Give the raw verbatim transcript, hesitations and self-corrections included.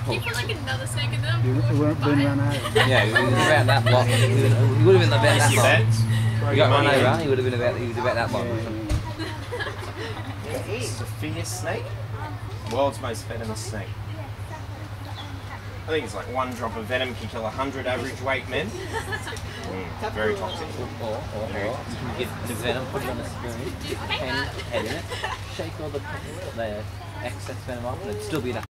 You put like another snake in them. You would have been run over. Yeah, he was about that long. He would, he would have been about that long. He got run over, he would have been about, he was about that long. This is a fierce snake. World's most venomous snake. I think it's like one drop of venom can kill a hundred average weight men. Mm, very toxic. Or, or, or, or you can get the venom, put it on a spoon, pen, head in it, shake all the, the excess venom off, and it'd still be enough.